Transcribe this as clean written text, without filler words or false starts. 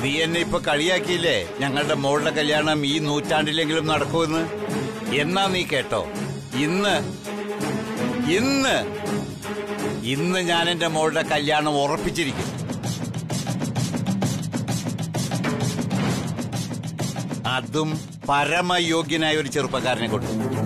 നീ എന്നെ ഇപ്പൊ കളിയാക്കിയില്ലേ ഞങ്ങളുടെ മോളുടെ കല്യാണം ഈ നൂറ്റാണ്ടിലെങ്കിലും നടക്കുമെന്ന്. എന്നാ നീ കേട്ടോ, ഇന്ന് ഇന്ന് ഇന്ന് ഞാൻ എന്റെ മോളുടെ കല്യാണം ഉറപ്പിച്ചിരിക്കും. അതും പരമയോഗ്യനായ ഒരു ചെറുപ്പക്കാരനെ കൊണ്ട്.